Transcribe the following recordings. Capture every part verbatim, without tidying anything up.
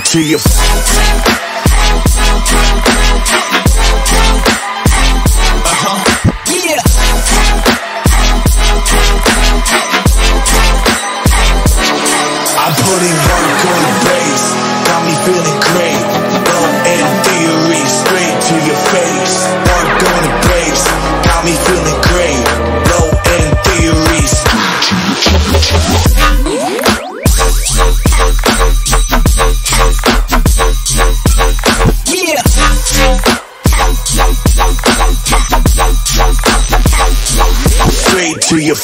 to your uh-huh. Yeah. I'm putting work on the bass, got me feeling great. Low end theory, straight to your face. Work on the bass, got me feeling great. Low end theories. Yeah. Straight to your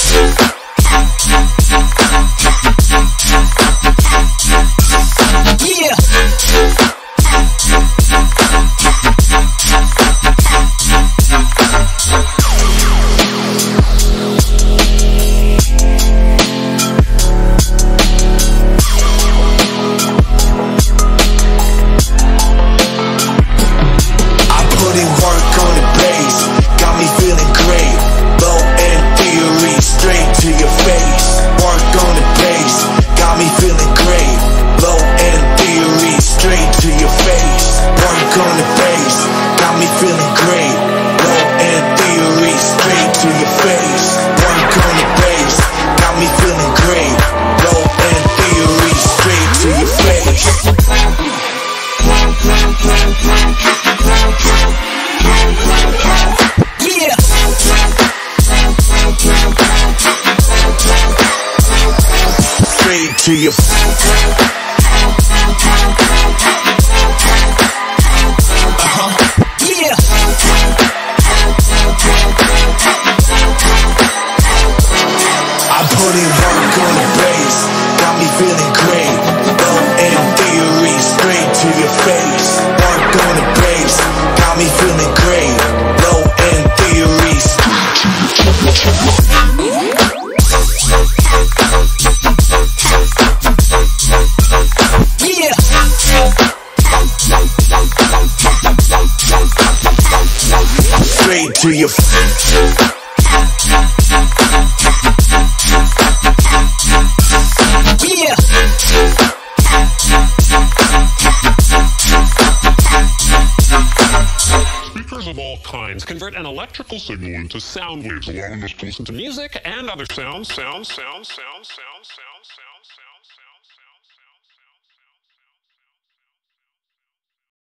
to your uh-huh. Yeah. I'm putting work on the bass, got me feeling great. Low end theory, straight to your face. Work on the bass, got me feeling great. Low end theories. Straight to your yeah. Speakers of all kinds convert an electrical signal into sound waves, allowing us to listen to music and other sounds, sounds, sounds, sounds, sounds, sounds.